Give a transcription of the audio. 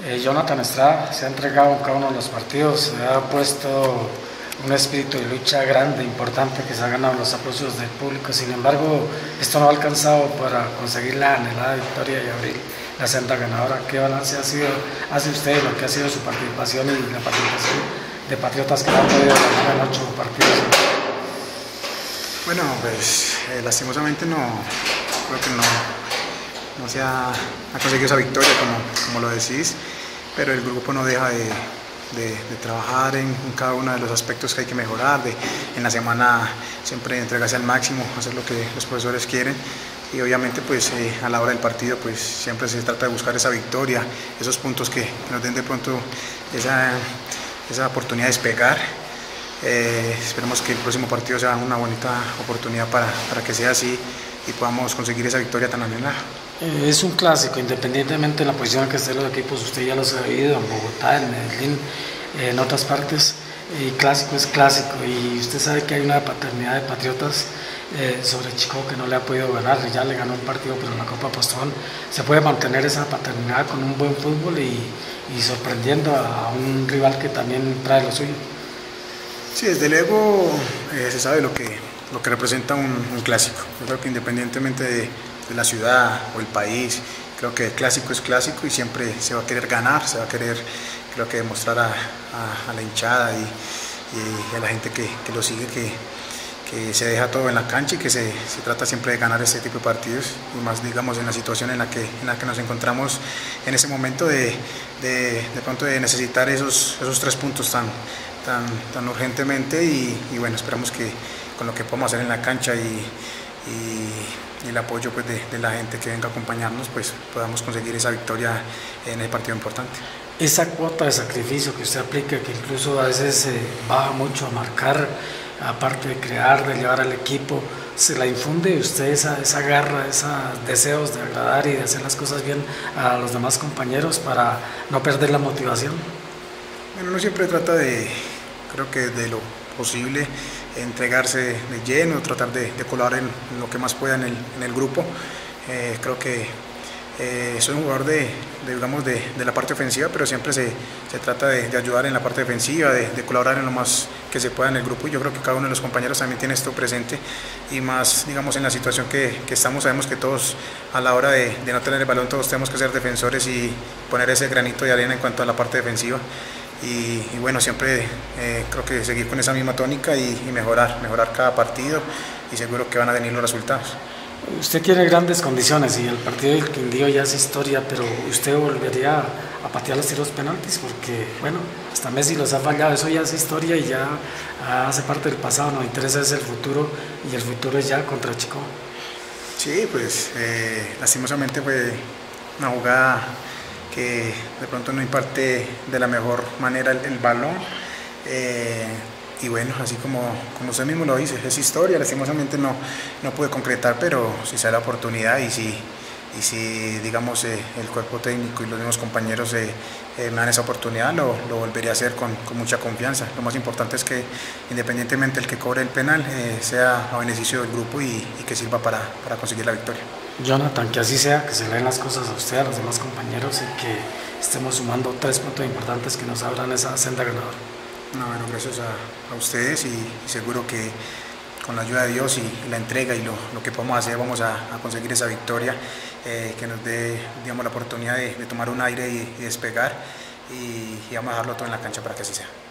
Jonathan Estrada se ha entregado en cada uno de los partidos, se ha puesto un espíritu de lucha grande, importante, que se ha ganado los aplausos del público. Sin embargo, esto no ha alcanzado para conseguir la anhelada victoria y abrir la senda ganadora. ¿Qué balance hace usted de lo que ha sido su participación y la participación de Patriotas, que no han podido ganar en 8 partidos? Bueno, pues lastimosamente creo que no se ha conseguido esa victoria como lo decís, pero el grupo no deja de trabajar en cada uno de los aspectos que hay que mejorar, en la semana siempre entregarse al máximo, hacer lo que los profesores quieren, y obviamente pues a la hora del partido pues siempre se trata de buscar esa victoria, esos puntos que nos den de pronto esa oportunidad de despegar. Esperemos que el próximo partido sea una bonita oportunidad para que sea así y podamos conseguir esa victoria tan anhelada. Es un clásico, independientemente de la posición en que estén los equipos. Usted ya los ha vivido en Bogotá, en Medellín, en otras partes, y clásico es clásico, y usted sabe que hay una paternidad de Patriotas sobre Chico, que no le ha podido ganar. Ya le ganó un partido, pero en la Copa Postón se puede mantener esa paternidad con un buen fútbol y sorprendiendo a un rival que también trae lo suyo. Sí, desde luego se sabe lo que representa un clásico. Yo creo que independientemente de la ciudad o el país, creo que el clásico es clásico y siempre se va a querer ganar, se va a querer, creo que, demostrar a la hinchada y a la gente que lo sigue que se deja todo en la cancha y que se trata siempre de ganar este tipo de partidos, y más, digamos, en la situación en la que nos encontramos en ese momento de pronto de necesitar esos 3 puntos tan urgentemente, y bueno, esperamos que con lo que podamos hacer en la cancha y el apoyo pues de la gente que venga a acompañarnos, pues podamos conseguir esa victoria en el partido importante. Esa cuota de sacrificio que usted aplica, que incluso a veces baja mucho a marcar, aparte de crear, de llevar al equipo, ¿se la infunde usted esa garra, esos deseos de agradar y de hacer las cosas bien a los demás compañeros para no perder la motivación? Bueno, uno siempre trata creo que de lo posible, entregarse de lleno, tratar de colaborar en lo que más pueda en el grupo. Creo que soy un jugador digamos, de la parte ofensiva, pero siempre se trata de ayudar en la parte defensiva, de colaborar en lo más que se pueda en el grupo, y yo creo que cada uno de los compañeros también tiene esto presente, y más, digamos, en la situación que estamos. Sabemos que todos, a la hora de no tener el balón, todos tenemos que ser defensores y poner ese granito de arena en cuanto a la parte defensiva. Y bueno, siempre creo que seguir con esa misma tónica y mejorar cada partido, y seguro que van a venir los resultados. Usted tiene grandes condiciones y el partido del Quindío ya es historia, pero usted volvería a patear los tiros penaltis, porque bueno, hasta Messi los ha fallado, eso ya es historia y ya hace parte del pasado. Nos interesa es el futuro, y el futuro es ya contra Chico. Sí, pues lastimosamente fue una jugada que de pronto no imparte de la mejor manera el balón, y bueno, así como usted mismo lo dice, es historia. Lastimosamente no pude concretar, pero si se da la oportunidad y si digamos el cuerpo técnico y los mismos compañeros me dan esa oportunidad, lo volvería a hacer con mucha confianza. Lo más importante es que, independientemente del que cobre el penal, sea a beneficio del grupo y que sirva para conseguir la victoria. Jonathan, que así sea, que se le den las cosas a usted, a los demás compañeros, y que estemos sumando 3 puntos importantes que nos abran esa senda ganadora. No, bueno, gracias a ustedes, y seguro que con la ayuda de Dios y la entrega y lo que podamos hacer, vamos a conseguir esa victoria que nos dé, digamos, la oportunidad de tomar un aire y despegar, y vamos a dejarlo todo en la cancha para que así sea.